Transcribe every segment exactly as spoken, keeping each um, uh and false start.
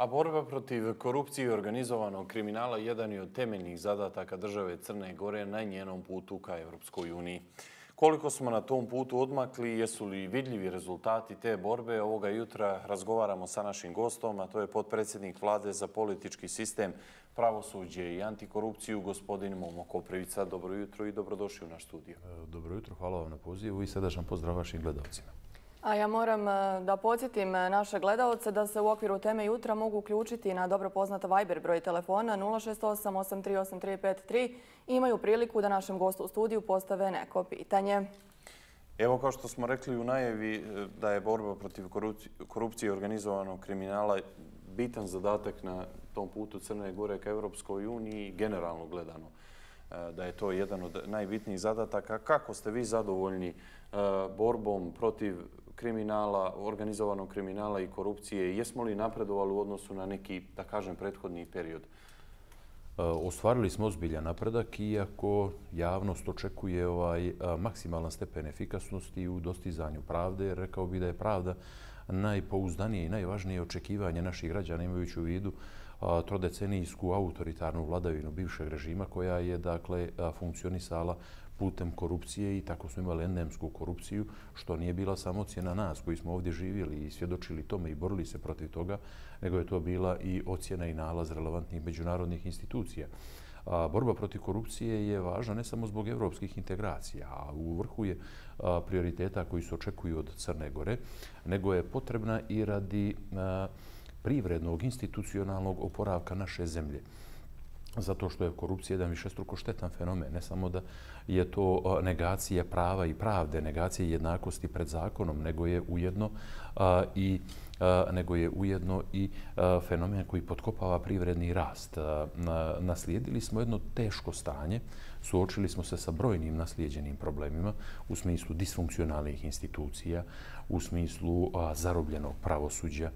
A borba protiv korupcije i organizovanog kriminala jedan je od temeljnih zadataka države Crne Gore na njenom putu ka Evropskoj uniji. Koliko smo na tom putu odmakli, jesu li vidljivi rezultati te borbe, ovoga jutra razgovaramo sa našim gostom, a to je potpredsjednik Vlade za politički sistem, pravosuđe i antikorupciju, gospodin Momo Koprivica. Dobro jutro i dobrodošli u naš studio. Dobro jutro, hvala vam na pozivu i srdačan pozdrav vašim gledalcima. A ja moram da podsjetim naše gledalce da se u okviru teme jutra mogu uključiti na dobro poznat Viber broj telefona nula šest osam osam tri osam tri pet tri i imaju priliku da našem gostu u studiju postave neko pitanje. Evo, kao što smo rekli u najavi da je borba protiv korupcije i organizovanog kriminala bitan zadatak na tom putu Crne Gore ka Evropskoj uniji, generalno gledano, da je to jedan od najbitnijih zadataka. Kako ste vi zadovoljni borbom protiv kriminala, organizovanog kriminala i korupcije? Jesmo li napredovali u odnosu na neki, da kažem, prethodni period? Ostvarili smo ozbiljan napredak, iako javnost očekuje ovaj maksimalan stepen efikasnosti u dostizanju pravde. Rekao bih da je pravda najpouzdanije i najvažnije očekivanje naših građana, imajući u vidu trodecenijsku autoritarnu vladavinu bivšeg režima koja je dakle funkcionisala putem korupcije i tako smo imali endemsku korupciju, što nije bila samo ocjena nas koji smo ovdje živjeli i svjedočili tome i borili se protiv toga, nego je to bila i ocjena i nalaz relevantnih međunarodnih institucija. A borba protiv korupcije je važna ne samo zbog evropskih integracija, a u vrhu je prioriteta koji se očekuju od Crne Gore, nego je potrebna i radi privrednog, institucionalnog oporavka naše zemlje. Zato što je korupcija jedan višestruko štetan fenomen. Ne samo da je to negacija prava i pravde, negacija jednakosti pred zakonom, nego je ujedno a, i a, nego je ujedno i a, fenomen koji potkopava privredni rast. A, na, naslijedili smo jedno teško stanje, suočili smo se sa brojnim naslijeđenim problemima u smislu disfunkcionalnih institucija, u smislu a, zarobljenog pravosuđa.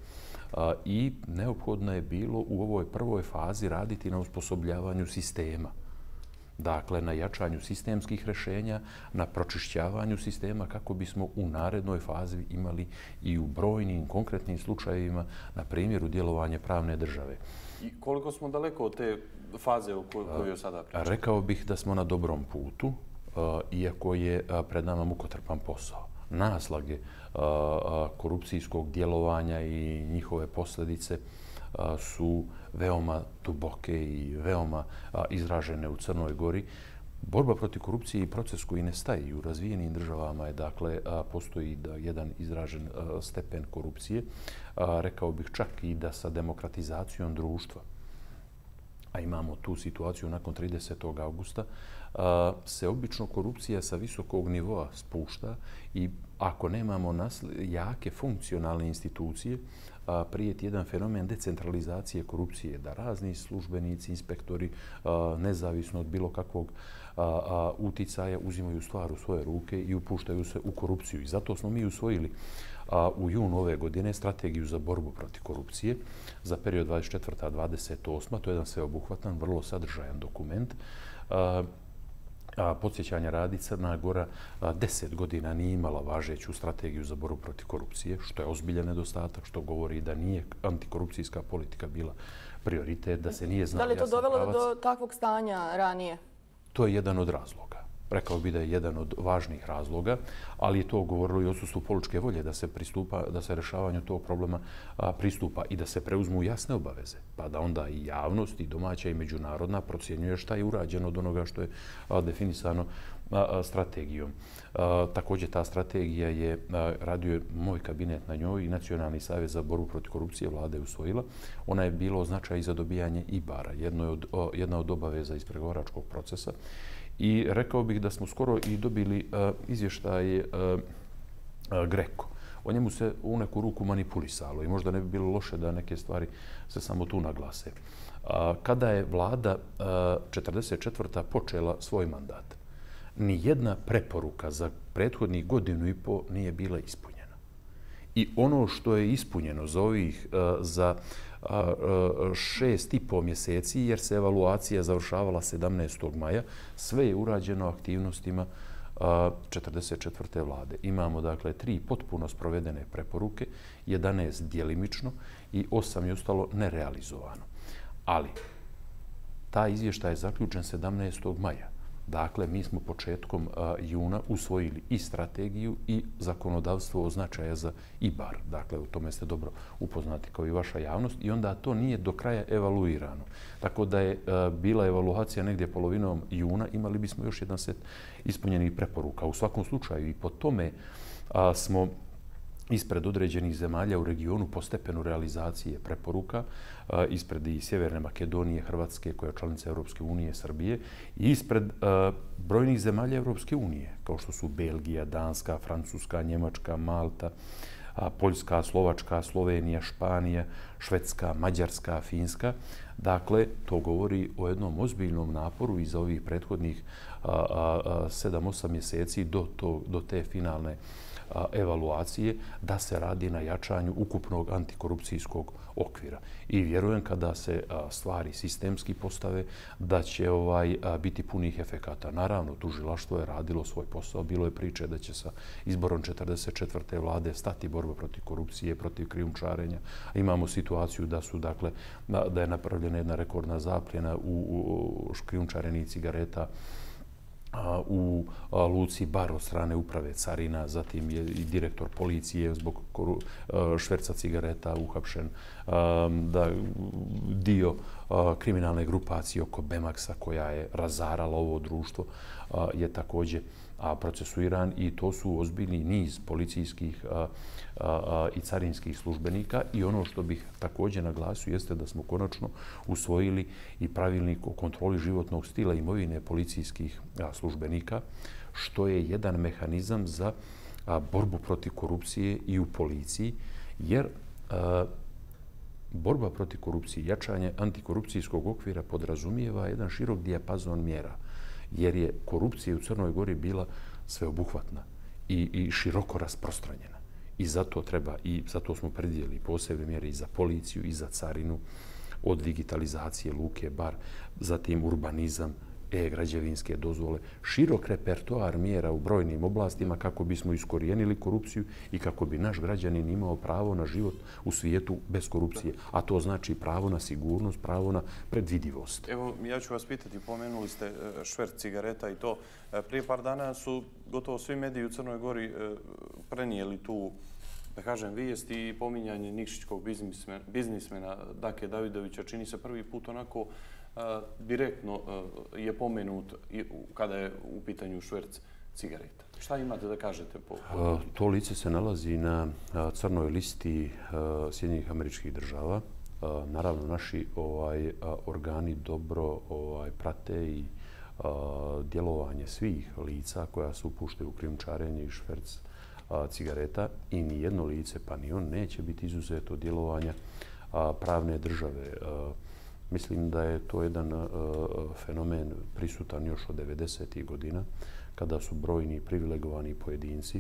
I neophodno je bilo u ovoj prvoj fazi raditi na usposobljavanju sistema. Dakle, na jačanju sistemskih rješenja, na pročišćavanju sistema kako bismo u narednoj fazi imali i u brojnim konkretnim slučajevima na primjeru djelovanja pravne države. I koliko smo daleko od te faze u kojoj sada pričamo? Rekao bih da smo na dobrom putu, iako je pred nama mukotrpan posao. Naslage korupcijskog djelovanja i njihove posljedice su veoma duboke i veoma izražene u Crnoj Gori. Borba protiv korupcije i proces koji ne staje u razvijenim državama je, dakle, postoji jedan izražen stepen korupcije. Rekao bih čak i da sa demokratizacijom društva, a imamo tu situaciju nakon tridesetog augusta, se obično korupcija sa visokog nivoa spušta i ako nemamo jake funkcionalne institucije, prijeti jedan fenomen decentralizacije korupcije, da razni službenici, inspektori, nezavisno od bilo kakvog uticaja, uzimaju stvar u svoje ruke i upuštaju se u korupciju. I zato smo mi usvojili u junu ove godine strategiju za borbu protiv korupcije za period dvadeset četvrta do dvadeset osma. To je jedan sveobuhvatan, vrlo sadržajan dokument. Podsjećanja radi, Crna Gora deset godina nije imala važeću strategiju za borbu protiv korupcije, što je ozbiljan nedostatak, što govori da nije antikorupcijska politika bila prioritet, da se nije znao jasan pravac. Da li je to dovelo do takvog stanja ranije? To je jedan od razloga. Rekao bi da je jedan od važnih razloga, ali je to govorilo i o odsustvu političke volje da se pristupa, da se rješavanju tog problema pristupa i da se preuzmu jasne obaveze, pa da onda i javnost, i domaća i međunarodna procjenjuje šta je urađeno od onoga što je definisano strategijom. Također ta strategija je radio moj kabinet na njoj i Nacionalni savjet za borbu protiv korupcije vlada je usvojila. Ona je bila o značaju za dobijanje I B A R-a, jedna od obaveza iz pregovaračkog procesa. I rekao bih da smo skoro i dobili izvještaj Greko. O njemu se u neku ruku manipulisalo i možda ne bi bilo loše da neke stvari se samo tu naglase. Kada je vlada četrdeset četvrta počela svoj mandat, ni jedna preporuka za prethodnih godinu i po nije bila ispunjena. I ono što je ispunjeno za ovih za šest i po mjeseci, jer se evaluacija završavala sedamnaestog maja, sve je urađeno aktivnostima četrdeset četvrte vlade. Imamo dakle tri potpuno sprovedene preporuke, jedanaest djelimično i osam je ostalo nerealizovano. Ali taj izvještaj je zaključen sedamnaestog maja. Dakle, mi smo početkom juna usvojili i strategiju i zakonodavstvo o značaja za I B A R. Dakle, u tome ste dobro upoznati kao i vaša javnost i onda to nije do kraja evaluirano. Tako da je bila evaluacija negdje polovinom juna, imali bismo još jedan set ispunjenih preporuka. U svakom slučaju i po tome smo ispred određenih zemalja u regionu po stepenu realizacije preporuka, ispred i Sjeverne Makedonije, Hrvatske, koja je članica Europske unije, Srbije, i ispred brojnih zemalja Europske unije, kao što su Belgija, Danska, Francuska, Njemačka, Malta, Poljska, Slovačka, Slovenija, Španija, Švedska, Mađarska, Finska. Dakle, to govori o jednom ozbiljnom naporu i za ovih prethodnih sedam osam mjeseci do, to, do te finalne evaluacije da se radi na jačanju ukupnog antikorupcijskog okvira. I vjerujem kada se stvari sistemski postave da će ovaj biti punih efekata. Naravno, tužilaštvo je radilo svoj posao. Bilo je priče da će sa izborom četrdeset četvrte vlade stati borba protiv korupcije, protiv krijumčarenja. Imamo situaciju da su, dakle, da je napravljena jedna rekordna zapljena u krijumčarenih cigareta u luci Bar od strane uprave carina, zatim je i direktor policije zbog šverca cigareta uhapšen, da dio kriminalne grupacije oko Bemaxa koja je razarala ovo društvo je također procesuiran i to su ozbiljni niz policijskih i carinskih službenika. I ono što bih također naglasio jeste da smo konačno usvojili i pravilnik o kontroli životnog stila i imovine policijskih službenika, što je jedan mehanizam za borbu protiv korupcije i u policiji, jer borba protiv korupcije, jačanje antikorupcijskog okvira podrazumijeva jedan širok dijapazon mjera, jer je korupcija u Crnoj Gori bila sveobuhvatna i, i široko rasprostranjena. I zato treba, i zato smo predvidjeli posebne mjere i za policiju i za carinu, od digitalizacije luke Bar, zatim urbanizam, e-građevinske dozvole, širok repertoar mjera u brojnim oblastima kako bismo iskorijenili korupciju i kako bi naš građanin imao pravo na život u svijetu bez korupcije. A to znači pravo na sigurnost, pravo na predvidivost. Evo, ja ću vas pitati, pomenuli ste šverc cigareta i to. Prije par dana su gotovo svi mediji u Crnoj Gori prenijeli tu, da kažem, vijest i pominjanje Nikšićkog biznismena, biznismena Dake Davidovića. Čini se prvi put onako direktno je pomenut kada je u pitanju šverc cigareta. Šta imate da kažete? Po... To lice se nalazi na crnoj listi Sjedinjenih Američkih Država. Naravno, naši ovaj, organi dobro ovaj, prate i djelovanje svih lica koja se upuštaju u krijumčarenje i šverc cigareta i ni jedno lice, pa ni on, neće biti izuzeto od djelovanja pravne države. Mislim da je to jedan uh, fenomen prisutan još od devedesetih godina, kada su brojni privilegovani pojedinci,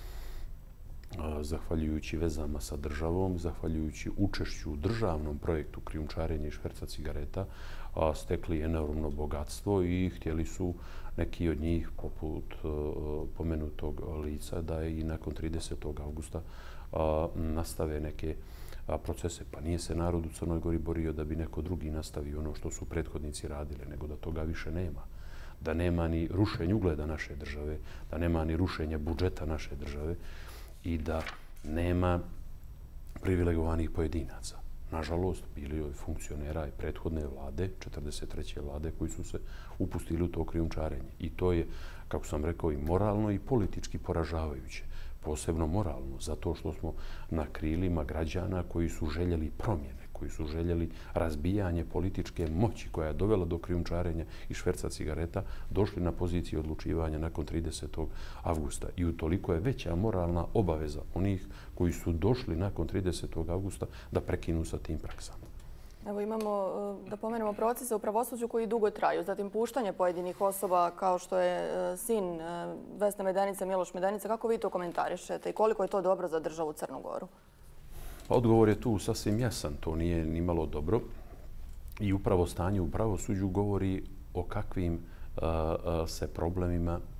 uh, zahvaljujući vezama sa državom, zahvaljujući učešću u državnom projektu krijumčarenja i šverca cigareta, uh, stekli enormno bogatstvo i htjeli su neki od njih, poput uh, pomenutog lica, da i nakon tridesetog augusta uh, nastave neke procese. Pa nije se narod u Crnoj Gori borio da bi neko drugi nastavio ono što su prethodnici radili, nego da toga više nema. Da nema ni rušenja ugleda naše države, da nema ni rušenja budžeta naše države i da nema privilegovanih pojedinaca. Nažalost, bili joj funkcionera i prethodne vlade, četrdeset treće vlade, koji su se upustili u to krijumčarenje. I to je, kako sam rekao, i moralno i politički poražavajuće. Posebno moralno, zato što smo na krilima građana koji su željeli promjene, koji su željeli razbijanje političke moći koja je dovela do krijumčarenja i šverca cigareta, došli na poziciju odlučivanja nakon tridesetog avgusta. I utoliko je veća moralna obaveza onih koji su došli nakon tridesetog avgusta da prekinu sa tim praksama. Evo imamo, da pomenemo, procese u pravosuđu koji dugo traju. Zatim puštanje pojedinih osoba kao što je sin Vesne Medenice, Miloš Medenica. Kako vi to komentarišete i koliko je to dobro za državu Crnu Goru? Odgovor je tu sasvim jasan. To nije ni malo dobro. I upravo stanje u pravosuđu govori o kakvim se problemima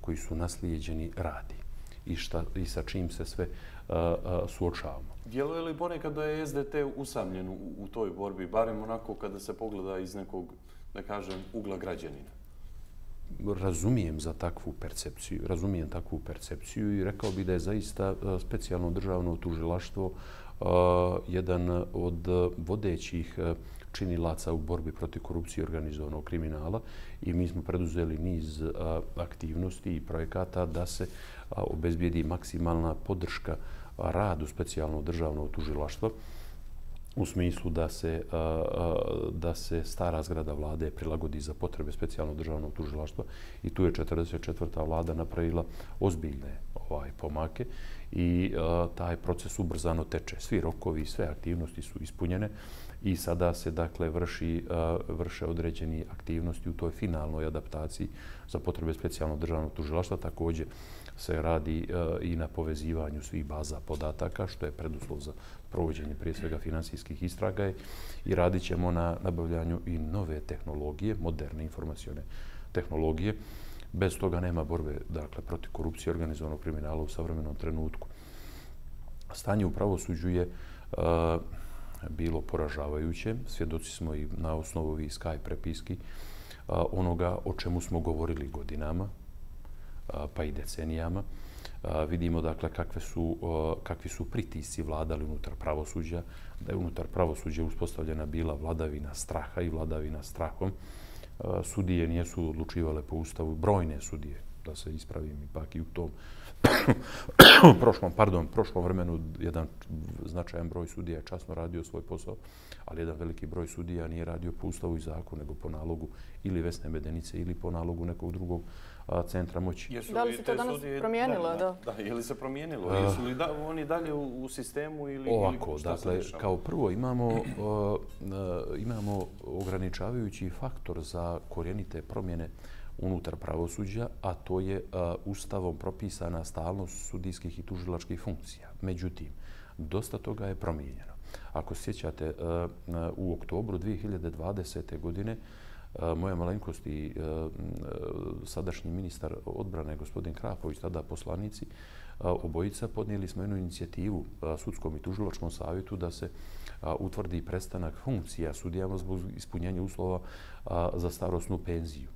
koji su naslijeđeni radi i, šta, i sa čim se sve uh, uh, suočavamo. Djeluje li ponekad da je S D T usamljen u, u toj borbi, barem onako kada se pogleda iz nekog, da kažem, ugla građanina? Razumijem za takvu percepciju, razumijem takvu percepciju i rekao bih da je zaista specijalno državno tužilaštvo uh, jedan od vodećih uh, činilaca u borbi protiv korupcije i organizovanog kriminala i mi smo preduzeli niz uh, aktivnosti i projekata da se uh, obezbijedi maksimalna podrška uh, radu specijalnog državnog tužilaštva u smislu da se, da se stara zgrada vlade prilagodi za potrebe specijalnog državnog tužilaštva i tu je četrdeset četvrta vlada napravila ozbiljne ovaj, pomake i taj proces ubrzano teče. Svi rokovi i sve aktivnosti su ispunjene i sada se dakle vrši, vrše određeni aktivnosti u toj finalnoj adaptaciji za potrebe specijalnog državnog tužilaštva. Također se radi i na povezivanju svih baza podataka, što je preduslov za provođenje prije svega finansijskih istraga i radit ćemo na nabavljanju i nove tehnologije, moderne informacione tehnologije. Bez toga nema borbe dakle, protiv korupcije i organizovanog kriminala u savremenom trenutku. Stanje u pravosuđu je uh, bilo poražavajuće. Svjedoci smo i na osnovu ovih Skype prepiski uh, onoga o čemu smo govorili godinama, uh, pa i decenijama. Uh, vidimo dakle kakve su, uh, kakvi su pritisci vladali unutar pravosuđa, da je unutar pravosuđa uspostavljena bila vladavina straha i vladavina strahom. Uh, sudije nisu odlučivale po ustavu, brojne sudije, da se ispravim ipak i u tom prošlom, pardon, prošlom vremenu jedan značajan broj sudija je časno radio svoj posao, ali jedan veliki broj sudija nije radio po ustavu i zakonu, nego po nalogu ili Vesne Medenice ili po nalogu nekog drugog a, centra moći. Jesu da li se to danas sudije, promijenilo? Da, da. da, je li se promijenilo? Uh, Jesu li da, oni dalje u, u sistemu ili, ovako, ili šta dakle, se kao prvo imamo, uh, uh, imamo ograničavajući faktor za korijenite promjene unutar pravosuđa, a to je uh, ustavom propisana stalnost sudijskih i tužilačkih funkcija. Međutim, dosta toga je promijenjeno. Ako se sjećate, uh, u oktobru dvije hiljade dvadesete. godine uh, moja malenkost i uh, sadašnji ministar odbrane, gospodin Krapović, tada poslanici, uh, obojica podnijeli smo jednu inicijativu uh, sudskom i tužilačkom savjetu da se uh, utvrdi prestanak funkcija sudijama zbog ispunjenja uslova uh, za starosnu penziju.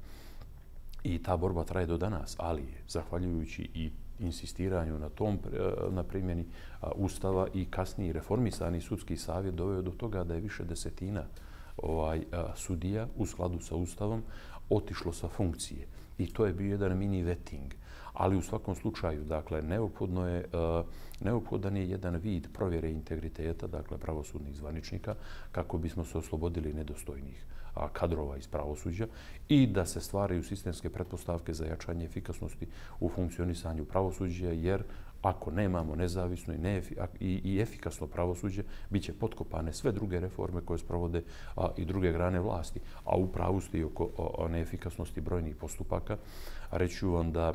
I ta borba traje do danas, ali je, zahvaljujući i insistiranju na tom, na primjeni Ustava i kasniji reformisani sudski savjet doveo do toga da je više desetina ovaj, sudija u skladu sa Ustavom otišlo sa funkcije. I to je bio jedan mini vetting. Ali u svakom slučaju, dakle, neophodno je, neophodan je jedan vid provjere integriteta, dakle, pravosudnih zvaničnika, kako bismo se oslobodili nedostojnih kadrova iz pravosuđa i da se stvaraju sistemske pretpostavke za jačanje efikasnosti u funkcionisanju pravosuđa, jer ako nemamo nezavisno i, neefi, i, i efikasno pravosuđe, bit će potkopane sve druge reforme koje sprovode a, i druge grane vlasti. A u pravu ste i oko o, o neefikasnosti brojnih postupaka. Reći vam da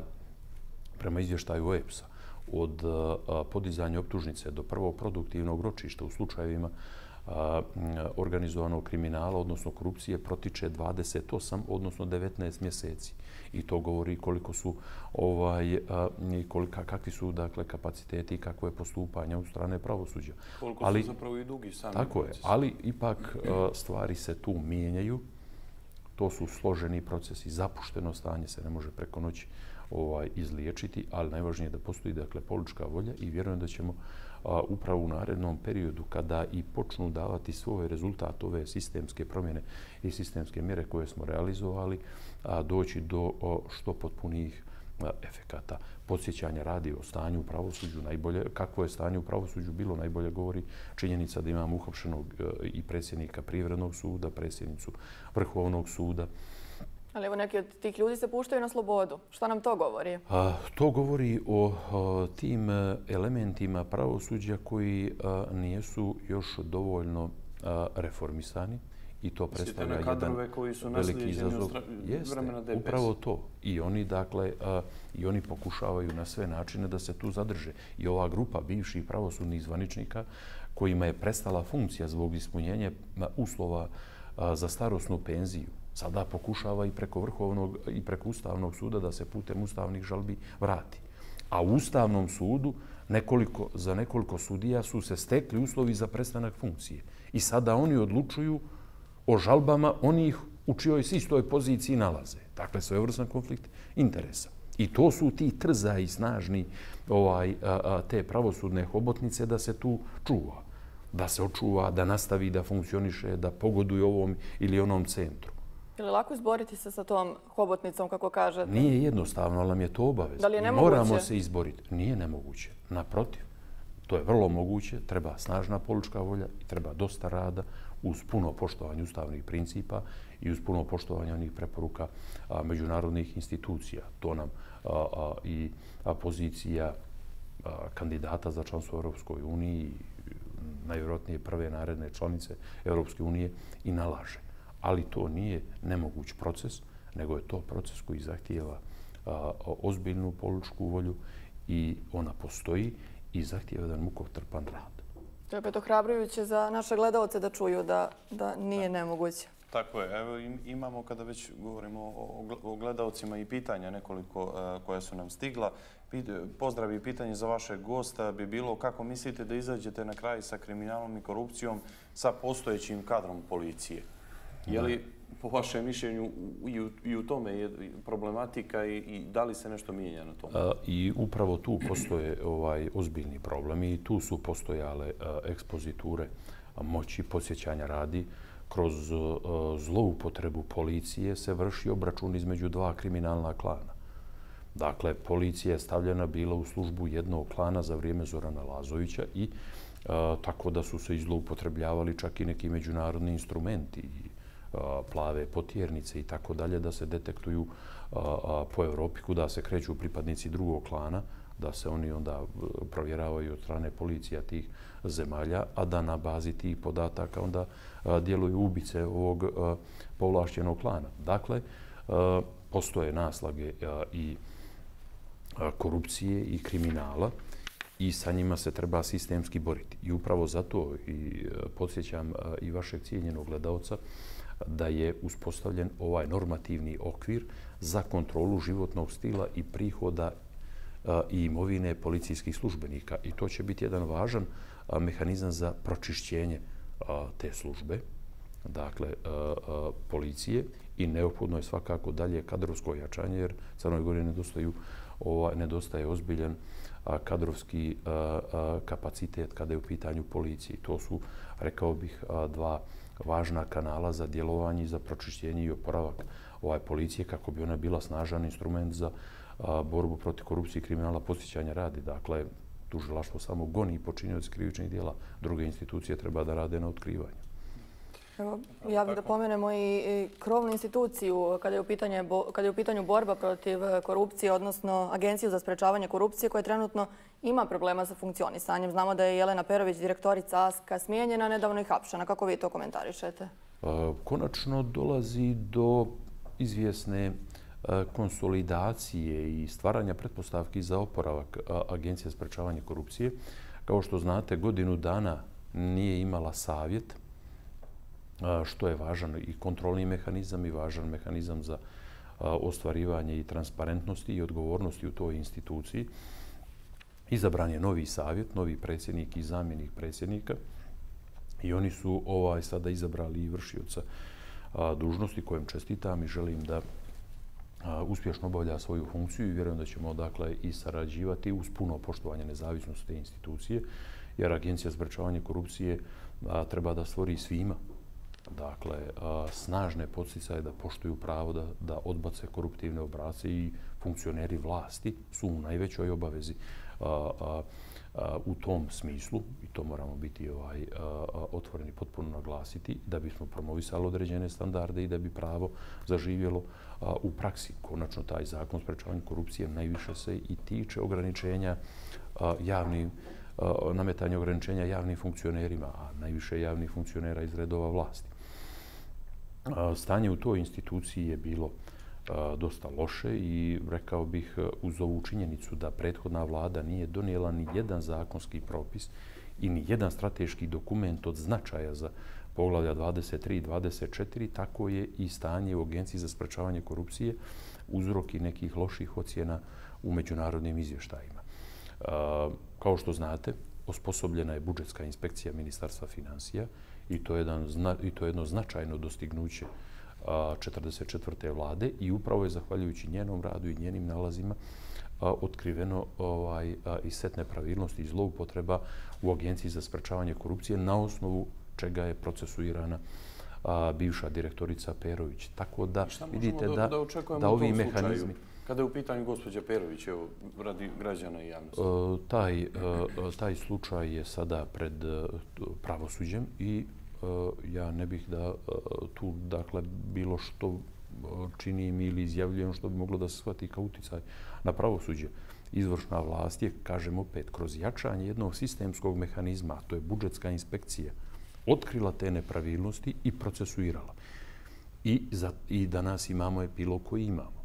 prema izvještaju O E P S-a od a, podizanja optužnice do prvog produktivnog ročišta u slučajevima a, organizovanog kriminala, odnosno korupcije, protiče dvadeset osam, odnosno devetnaest mjeseci. I to govori koliko su, ovaj, a, kolika, kakvi su dakle, kapaciteti i kakvo je postupanje u strane pravosuđa. Koliko ali, su zapravo i dugi sami tako procesi. Je, ali ipak a, stvari se tu mijenjaju. To su složeni procesi, zapušteno stanje se ne može preko noći ovaj, izliječiti, ali najvažnije je da postoji dakle, politička volja i vjerujem da ćemo a, upravo u narednom periodu, kada i počnu davati svoj rezultat ove sistemske promjene i sistemske mjere koje smo realizovali, a, doći do o, što potpunijih a, efekata. Podsjećanja radi o stanju u pravosuđu, najbolje, kakvo je stanje u pravosuđu bilo, najbolje govori činjenica da imamo uhapšenog i predsjednika Privrednog suda, predsjednicu Vrhovnog suda. Ali evo neki od tih ljudi se puštaju na slobodu. Šta nam to govori? A, to govori o, o tim elementima pravosuđa koji a, nisu još dovoljno a, reformisani i to predstavlja jedan koji su veliki izazov. Jeste, upravo to. I oni, dakle, a, i oni pokušavaju na sve načine da se tu zadrže. I ova grupa bivših pravosudnih zvaničnika kojima je prestala funkcija zbog ispunjenja uslova a, za starosnu penziju, Sada pokušava i preko Vrhovnog i preko Ustavnog suda da se putem ustavnih žalbi vrati. A u Ustavnom sudu nekoliko, za nekoliko sudija su se stekli uslovi za prestanak funkcije. I sada oni odlučuju o žalbama onih u čijoj se istoj poziciji nalaze. Dakle, svojevrstan konflikt interesa. I to su ti trzaji snažni ovaj, a, a, te pravosudne hobotnice da se tu čuva. Da se očuva, da nastavi da funkcioniše, da pogoduje ovom ili onom centru. Je li lako izboriti se sa tom hobotnicom, kako kažete? Nije jednostavno, ali nam je to obaveza. Da li je nemoguće? Moramo se izboriti. Nije nemoguće. Naprotiv, to je vrlo moguće. Treba snažna politička volja i treba dosta rada uz puno poštovanje ustavnih principa i uz puno poštovanje onih preporuka a, međunarodnih institucija. To nam a, a, i a, pozicija a, kandidata za članstvo u Europskoj uniji, najvjerojatnije prve naredne članice Europske unije, i nalaže. Ali to nije nemoguć proces, nego je to proces koji zahtijeva a, ozbiljnu političku volju i ona postoji i zahtijeva jedan mukotrpan rad. To je opet ohrabrujuće za naše gledalce da čuju da, da nije nemoguće. Tako je. Evo imamo, kada već govorimo o gledalcima, i pitanja nekoliko koja su nam stigla. Pozdrav i pitanje za vašeg gosta bi bilo kako mislite da izađete na kraj sa kriminalom i korupcijom sa postojećim kadrom policije? Je li po vašem mišljenju i u, i u tome je problematika i, i da li se nešto mijenja na tome? A, I upravo tu postoje ovaj ozbiljni problemi i tu su postojale a, ekspoziture a, moći, podsjećanja radi. Kroz a, zloupotrebu policije se vrši obračun između dva kriminalna klana. Dakle, policija je stavljena bila u službu jednog klana za vrijeme Zorana Lazovića i a, tako da su se izloupotrebljavali čak i neki međunarodni instrumenti, plave potjernice i tako dalje, da se detektuju po Evropi kuda se kreću pripadnici drugog klana, da se oni onda provjeravaju od strane policija tih zemalja, a da na bazi tih podataka onda djeluju ubice ovog povlašćenog klana. Dakle, postoje naslage i korupcije i kriminala i sa njima se treba sistemski boriti. I upravo zato i podsjećam i vašeg cijenjenog gledalca da je uspostavljen ovaj normativni okvir za kontrolu životnog stila i prihoda i imovine policijskih službenika. I to će biti jedan važan mehanizam za pročišćenje te službe, dakle policije, i neophodno je svakako dalje kadrovsko jačanje, jer Crnoj Gori nedostaju, ovaj, nedostaje ozbiljan kadrovski kapacitet kada je u pitanju policije. To su, rekao bih, dva važna kanala za djelovanje i za pročišćenje i oporavak ovaj policije kako bi ona bila snažan instrument za a, borbu protiv korupcije i kriminala, podsjećanja radi. Dakle, tužilaštvo samo goni počinioce krivičnih djela, druge institucije treba da rade na otkrivanju. Evo, ja bih da pomenemo i krovnu instituciju kada je u pitanju, kada je u pitanju borba protiv korupcije, odnosno Agenciju za sprečavanje korupcije koja trenutno ima problema sa funkcionisanjem. Znamo da je Jelena Perović, direktorica Aska, smijenjena, nedavno i hapšena. Kako vi to komentarišete? Konačno dolazi do izvjesne konsolidacije i stvaranja pretpostavki za oporavak Agencije za sprečavanje korupcije. Kao što znate, godinu dana nije imala savjet, što je važan i kontrolni mehanizam i važan mehanizam za ostvarivanje i transparentnosti i odgovornosti u toj instituciji. Izabran je novi savjet, novi predsjednik i zamjenik predsjednika i oni su ovaj sada izabrali i vršioca dužnosti kojem čestitam i želim da uspješno obavlja svoju funkciju i vjerujem da ćemo dakle i sarađivati uz puno poštovanje nezavisnosti te institucije, jer Agencija za sprečavanje korupcije treba da stvori svima dakle, snažne podsticaje da poštuju pravo da, da odbace koruptivne obrasce i funkcioneri vlasti su u najvećoj obavezi a, a, a, u tom smislu, i to moramo biti ovaj, a, a, otvoreni potpuno naglasiti, da bismo promovisali određene standarde i da bi pravo zaživjelo a, u praksi. Konačno, taj zakon o sprečavanju korupcije najviše se i tiče ograničenja a, javnim nametanje ograničenja javnim funkcionerima, a najviše javnih funkcionera iz redova vlasti. Stanje u toj instituciji je bilo dosta loše i rekao bih uz ovu činjenicu da prethodna vlada nije donijela ni jedan zakonski propis i ni jedan strateški dokument od značaja za poglavlja dvadeset tri i dvadeset četiri, tako je i stanje u Agenciji za sprečavanje korupcije uzroki nekih loših ocjena u međunarodnim izvještajima. Kao što znate, osposobljena je budžetska inspekcija Ministarstva financija i to je, jedan, i to je jedno značajno dostignuće četrdeset četvrte vlade i upravo je zahvaljujući njenom radu i njenim nalazima otkriveno ovaj, i set nepravilnosti i zloupotreba u Agenciji za sprečavanje korupcije na osnovu čega je procesuirana a, bivša direktorica Perović. Tako da vidite da, da, očekujemo da ovi u tom mehanizmi... Slučaju, kada je u pitanju gospođa Perović, evo, radi građana i javnosti? E, taj, e, taj slučaj je sada pred e, pravosuđem i e, ja ne bih da e, tu dakle, bilo što činim ili izjavljujem što bi moglo da se shvati kao uticaj na pravosuđe. Izvršna vlast je, kažem opet, kroz jačanje jednog sistemskog mehanizma, a to je budžetska inspekcija, otkrila te nepravilnosti i procesuirala. I, za, i danas imamo epilog koji imamo.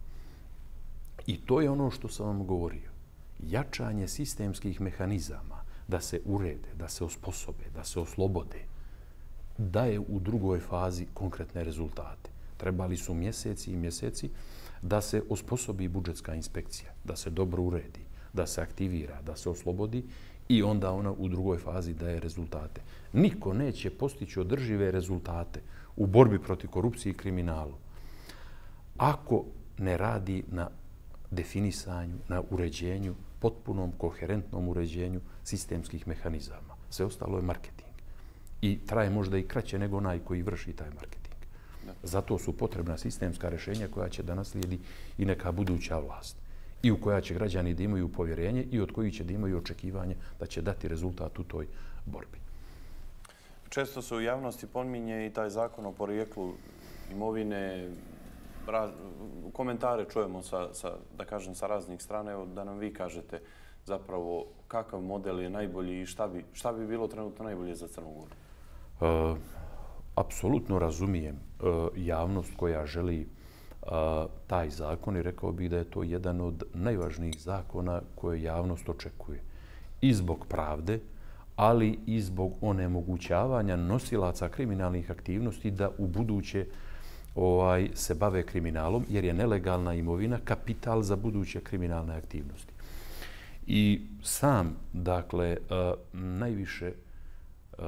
I to je ono što sam vam govorio. Jačanje sistemskih mehanizama da se urede, da se osposobe, da se oslobode, daje u drugoj fazi konkretne rezultate. Trebali su mjeseci i mjeseci da se osposobi budžetska inspekcija, da se dobro uredi, da se aktivira, da se oslobodi i onda ona u drugoj fazi daje rezultate. Niko neće postići održive rezultate u borbi protiv korupcije i kriminalu ako ne radi na definisanju, na uređenju, potpunom, koherentnom uređenju sistemskih mehanizama. Sve ostalo je marketing. I traje možda i kraće nego onaj koji vrši taj marketing. Zato su potrebna sistemska rješenja koja će da naslijedi i neka buduća vlast i u koja će građani da imaju povjerenje i od kojih će da imaju očekivanje da će dati rezultat u toj borbi. Često se u javnosti pominje i taj zakon o porijeklu imovine. Komentare čujemo sa, sa, da kažem, sa raznih strana. Evo, da nam vi kažete zapravo kakav model je najbolji i šta bi, šta bi bilo trenutno najbolje za Crnu Goru? Uh, apsolutno razumijem uh, javnost koja želi uh, taj zakon i rekao bih da je to jedan od najvažnijih zakona koje javnost očekuje. I zbog pravde, ali i zbog onemogućavanja nosilaca kriminalnih aktivnosti da u buduće ovaj, se bave kriminalom, jer je nelegalna imovina kapital za buduće kriminalne aktivnosti. I sam, dakle, uh, najviše uh,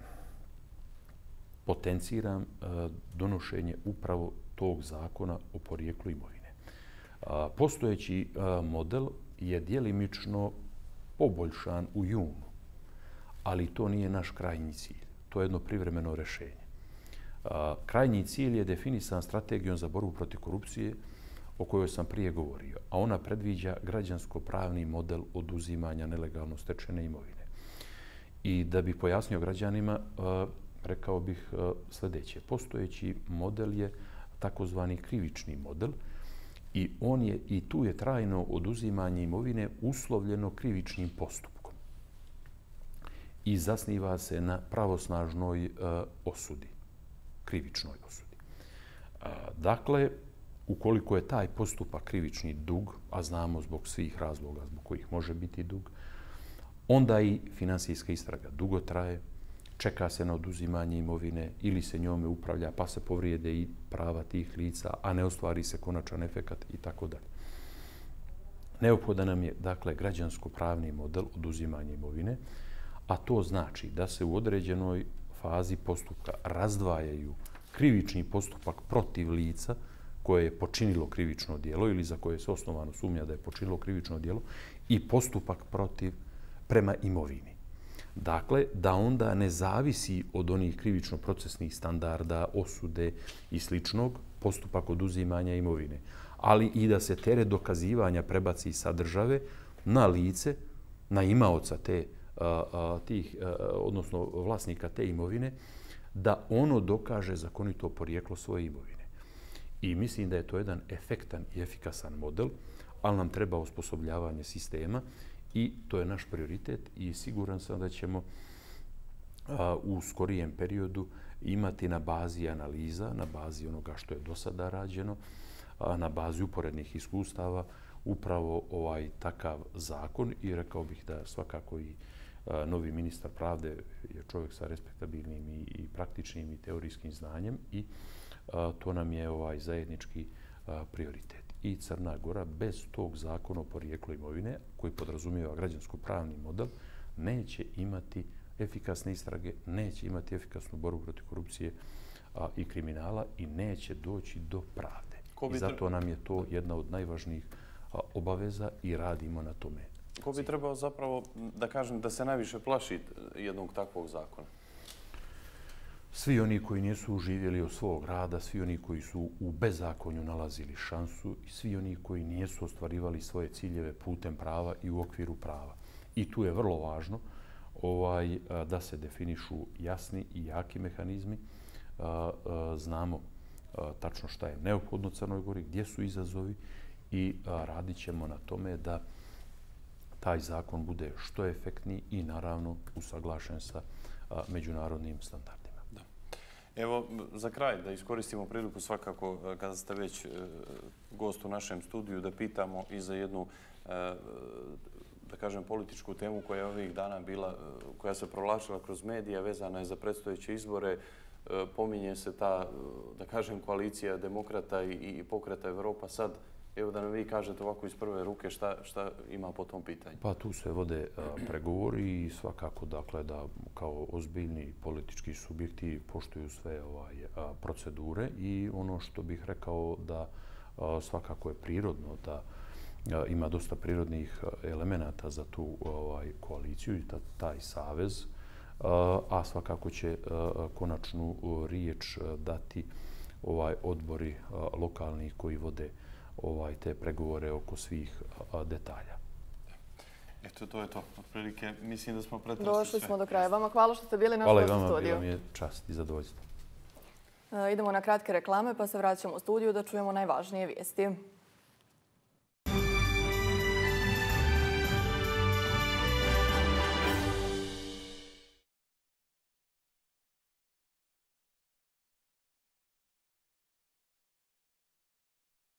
potenciram uh, donošenje upravo tog zakona o porijeklu imovine. Uh, postojeći uh, model je djelimično poboljšan u junu, ali to nije naš krajnji cilj. To je jedno privremeno rješenje. Krajnji cilj je definisan strategijom za borbu protiv korupcije o kojoj sam prije govorio, a ona predviđa građansko-pravni model oduzimanja nelegalno stečene imovine. I da bih pojasnio građanima, rekao bih sljedeće. Postojeći model je takozvani krivični model i on je i tu je trajno oduzimanje imovine uslovljeno krivičnim postupkom i zasniva se na pravosnažnoj osudi, krivičnoj osudi. Dakle, ukoliko je taj postupak krivični dug, a znamo zbog svih razloga zbog kojih može biti dug, onda i finansijska istraga dugo traje, čeka se na oduzimanje imovine ili se njome upravlja pa se povrijede i prava tih lica, a ne ostvari se konačan efekat i tako dalje. Neophodan nam je, dakle, građansko-pravni model oduzimanja imovine, a to znači da se u određenoj fazi postupka razdvajaju krivični postupak protiv lica koje je počinilo krivično djelo ili za koje se osnovano sumnja da je počinilo krivično djelo i postupak protiv prema imovini. Dakle, da onda ne zavisi od onih krivično-procesnih standarda, osude i sličnog postupak oduzimanja imovine, ali i da se teret dokazivanja prebaci sa države na lice, na imaoca te tih, odnosno vlasnika te imovine, da ono dokaže zakonito porijeklo svoje imovine. I mislim da je to jedan efektan i efikasan model, ali nam treba osposobljavanje sistema i to je naš prioritet i siguran sam da ćemo u skorijem periodu imati na bazi analiza, na bazi onoga što je do sada rađeno, na bazi uporednih iskustava upravo ovaj takav zakon i rekao bih da svakako i Novi ministar pravde je čovjek sa respektabilnim i praktičnim i teorijskim znanjem i to nam je ovaj zajednički prioritet. I Crna Gora bez tog zakona o porijeklu imovine, koji podrazumijeva građansko-pravni model, neće imati efikasne istrage, neće imati efikasnu borbu protiv korupcije i kriminala i neće doći do pravde. I zato nam je to jedna od najvažnijih obaveza i radimo na tome. Ko bi trebao zapravo, da kažem, da se najviše plaši jednog takvog zakona? Svi oni koji nisu uživjeli od svog rada, svi oni koji su u bezakonju nalazili šansu i svi oni koji nisu ostvarivali svoje ciljeve putem prava i u okviru prava. I tu je vrlo važno ovaj, da se definišu jasni i jaki mehanizmi. Znamo tačno šta je neophodno Crnoj Gori, gdje su izazovi i radit ćemo na tome da taj zakon bude što efektniji i naravno usaglašen sa međunarodnim standardima. Evo, za kraj da iskoristimo priliku svakako kada ste već gost u našem studiju da pitamo i za jednu, da kažem, političku temu koja je ovih dana bila, koja se provlačila kroz medije, vezana je za predstojeće izbore. Pominje se ta, da kažem, koalicija demokrata i pokreta Evropa. Sad, evo da nam vi kažete ovako iz prve ruke šta ima po tom pitanju. Pa tu se vode pregovori i svakako dakle da kao ozbiljni politički subjekti poštuju sve procedure i ono što bih rekao da svakako je prirodno da ima dosta prirodnih elemenata za tu koaliciju i taj savez, a svakako će konačnu riječ dati odbori lokalni koji vode te pregovore oko svih detalja. Eto, to je to. Otprilike, mislim da smo pretresli sve. Došli smo do kraja. Vama hvala što ste bili naš gost u studiju. Hvala i vama, bilo mi je čast i zadovoljstvo. Idemo na kratke reklame pa se vraćamo u studiju da čujemo najvažnije vijesti.